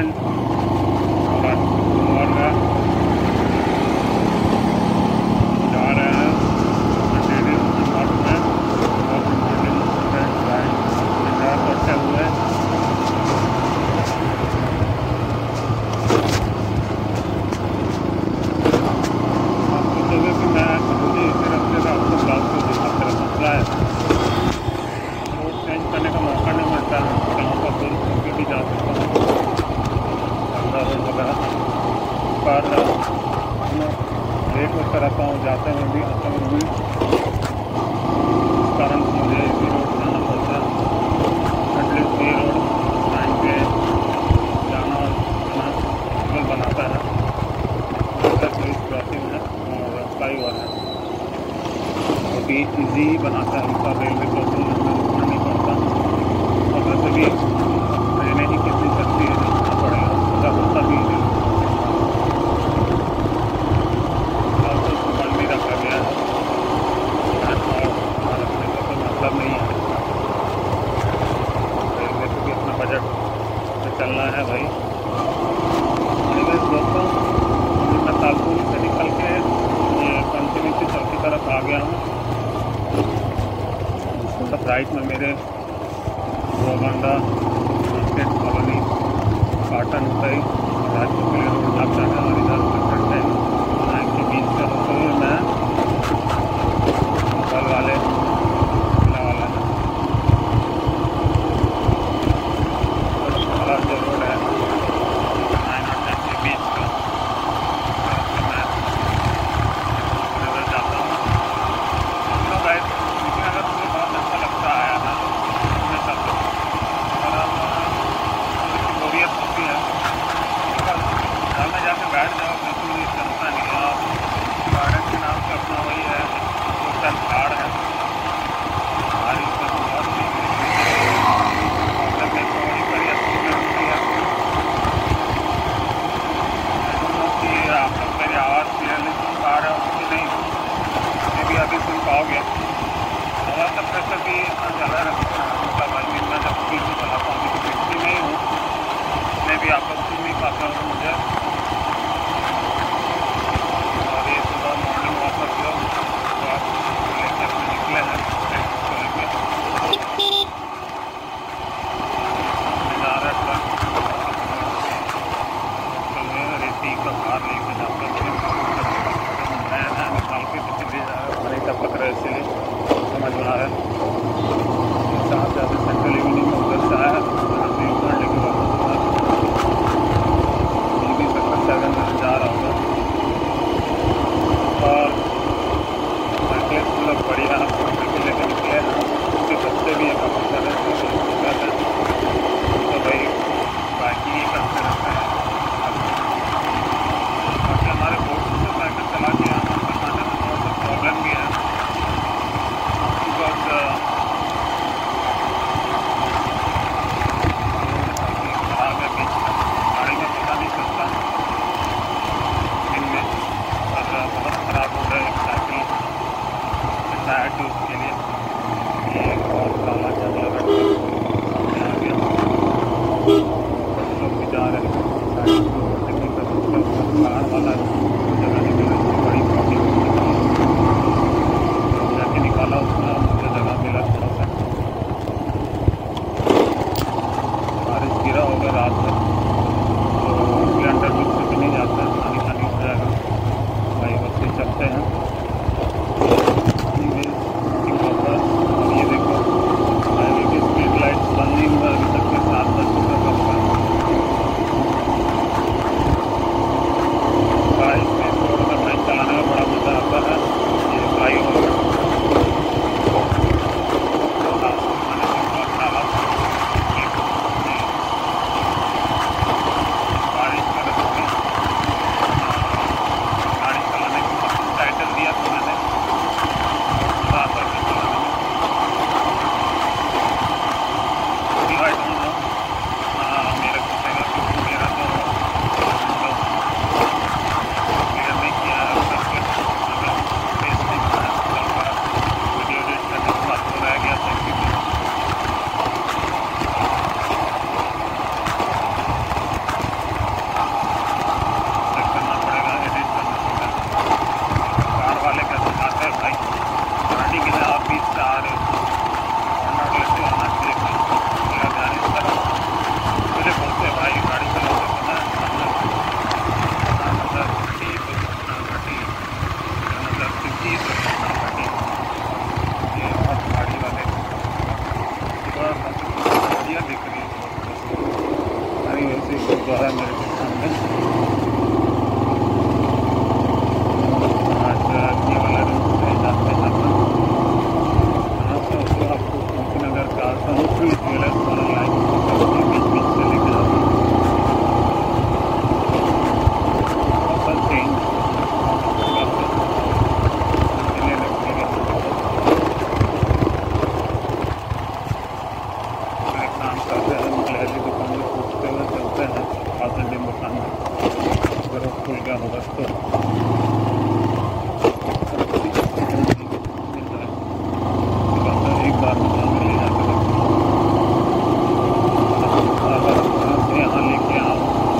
Friend, और जा रहे हैं डेली नॉट में बहुत इम्पोर्टेंट ड्राइव करते हुए। आपको लगे कि मैं मुझे इसी रास्ते का आपको ब्लॉग को दिखाते रहता है, रोड चेंज करने का मौका नहीं मिलता है, कहीं पर दूर होकर भी जा सकता हूँ रोड वगैरह पर लेट होता रहता हूँ, जाते हुए भी आते हुए भी, इस कारण मुझे इसी रोड जाना पड़ता है। एटलीस्ट ये रोड टाइम पे जाना पॉसिबल बनाता है। पुलिस क्रॉसिंग है और फ्लाई ओवर है, वो भी ईजी बनाता है, उनका रेलवे क्रॉसिंग में रुकना नहीं पड़ता। और वैसे भी ट्रेनें ही कितनी सस्ती है, रुकना पड़ेगा, पूरा होता भी है बंद भी रखा गया है और रखने का कोई मतलब नहीं है। रेलवे को भी अपना बजट में चलना है भाई। दोस्तों, मैं तालपुर से निकल के ये पंचमी चौक की तरफ आ गया हूँ। मतलब राइट में मेरे गोबांडा मार्केट कॉलोनी पाटन उतरी राजपुर के लिए रोड लगता है और इधर के बीच से होते हुए मैं बल वाले किला वाला जो रोड है 9 और 10 के बीच का मैं नजर जाता हूँ। तो गाइस, लेकिन अगर मुझे बहुत अच्छा लगता है ना मैं चलता हूँ, और बोरियत होती है घर में जाके बैठ जाओ, बिल्कुल भी चलता नहीं। आप गार्डन के नाम से अपना वही है, एक झाड़ है हमारी बहुत कि आप लोग मेरी आवाज़ क्लियरली सुन पा रहे हो कि नहीं, ये भी अभी सुन पाओगे। हवा का प्रेशर भी चला रहता है, मतलब आई मीन मैं जब स्पीड में चलाता हूँ, स्पीड में ही हूँ, मैं भी आप लोग सुन नहीं पाते हो मुझे। और ये सुबह मॉर्निंग वॉक करते हो तो आप लेकर अपने निकले हैं को लेकर जा रहा है रेती का भार लेकर जाता हूँ। मैं निकाल के पीछे ले जा रहा हूँ, बड़े का पकड़ रहे इसलिए समझ में आ रहा है। जहाँ से अभी सेंट्रल इवनिंग में उधर से आया उधर लेके वापस ये भी तक सेवन में जा रहा होगा। और साइकिल पूरा बढ़िया साइकिल लेकर निकले हैं, उसके बच्चे भी एक अपने तरह से तो भाई बाइकिंग ही करते रहते हैं। बाकी हमारे बोर्ड से साइकिल चला के यहाँ पर आने में थोड़ा सा प्रॉब्लम भी है, बिकॉज साइकिल खराब है, बीच में गाड़ी में पता नहीं चलता दिन में, और बहुत ख़राब हो गया एक साइकिल टायर ट्यूब के लिए। ये बहुत काला जंगल सामने आ गया, लोग भी जा रहे हैं कार वाला जगह निकल बड़ी प्रॉब्लम जाके निकाला, उसमें मुझे जगह मिला थोड़ा सा। बारिश गिरा होगा रात में तो सिलेंडर भी नहीं जाता है, पानी पानी हो जाएगा भाई, बस ये चलते हैं। और ये देखो हाईवे की स्ट्रीट लाइट्स बंद नहीं हुआ अभी तक के 7 बज चुका है। बाइक में रोड पर बाइक चलाने में बड़ा मज़ा आता है। ये फ्लाई ओवर एक गुरुद्वारा मेरे के सामने। आज ये वाला रूट है जाते जाता यहाँ से उसको आपको नगर का समुद्री ज्वेलर्स वाला लाइन बीच बीच से लेके जाता हूँ। चेंज काम करते हैं लहरी दुकान में पूछते हुए चलते हैं आधे दिन दुकान में अगर वो खुल गया होगा तो एक बार दुकान में ले जाकर अगर यहाँ लेके आओ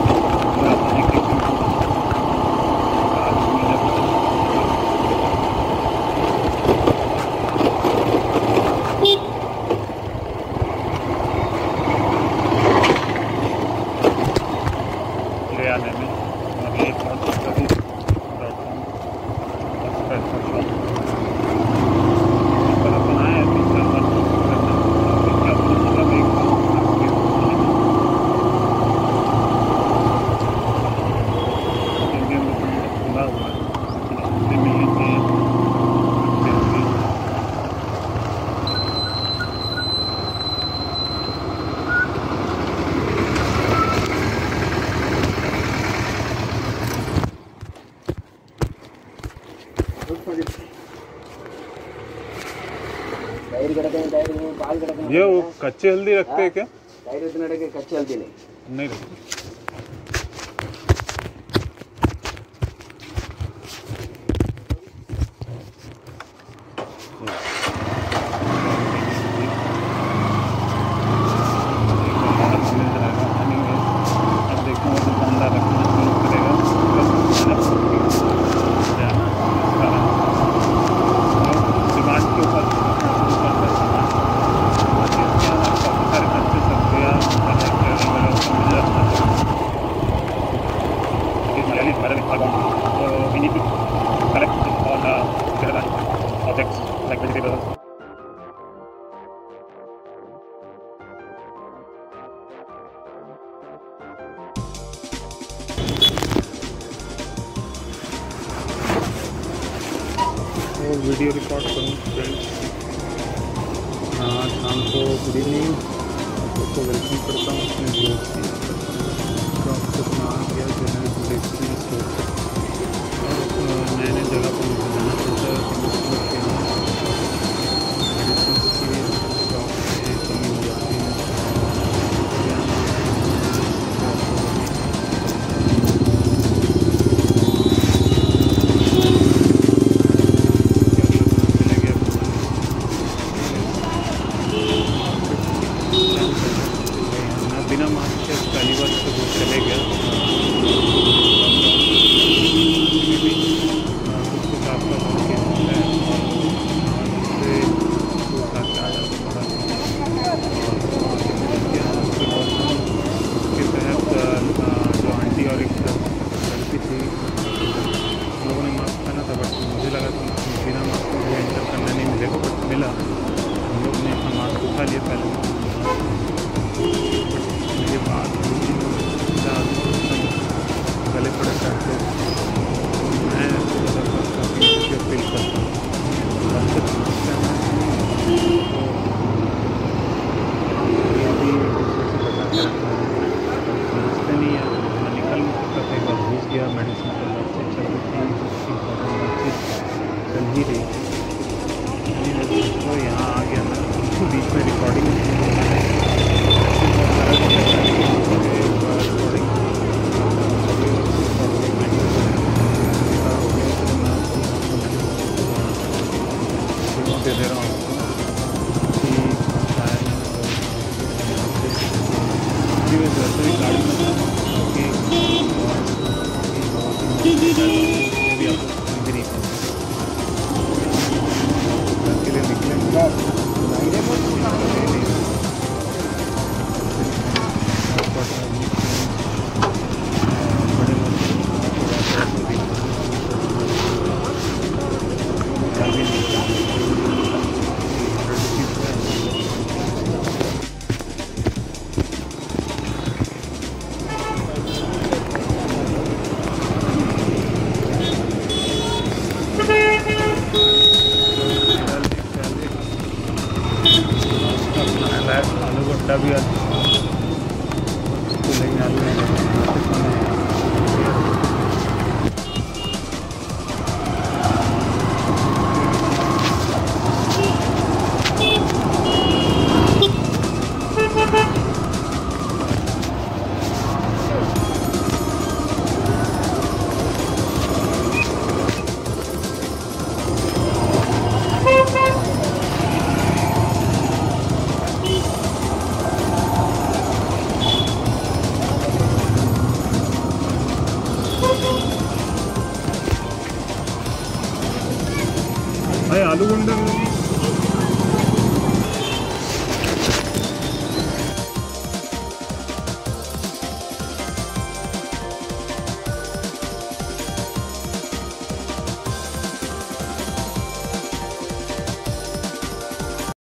ले आने में और ये बहुत बनाए खुला हुआ मिलनी चाहिए। ये वो कच्चे हल्दी रखते हैं क्या? कच्चे हल्दी नहीं रखते। अब देखो वो दुकानदार रखना शुरू करेगा डिमांड के ऊपर we need to collect all the objects like vegetables. और वीडियो रिकॉर्ड करूँ फ्रेंड्स। आज शाम को गुड इवनिंग सबको वेलकम करता हूँ अपने ब्लॉग की। तो आपको आ गया जो है एक्सपीरियंस हो और नए नए जगह पर मुझे जाना पड़ता है कि मुझको के यहाँ मेडिसिन की स्टॉक में कमी हो जाती है। बिना मास्क के पहली बार से वो चले गया उसके साथ का उससे वो खर्चा आ जाता पड़ा उसके तहत जो आंटी और एक लड़की थी लोगों ने मास्क पहना था बट मुझे लगा कि बिना मास्क को एंटर करने नहीं मिलेगा बट मिला। हम लोग ने अपना मास्क उठा लिया पहले ये बात गले पड़े करते मैं काफ़ी फील करता हूँ तो ये भी समझते नहीं है। मैं निकल सकता था एक बार घुस गया मेडिसिन पर बातचीत चल रही थी बातचीत चल ही रही थी तो यहाँ आ गया ना बीच में रिकॉर्डिंग दे रहा हूँ वैसे भी गाड़ी में भी आपको समझ नहीं के लिए निकले लेकिन आलू नहीं है। भाई आलू गुंडा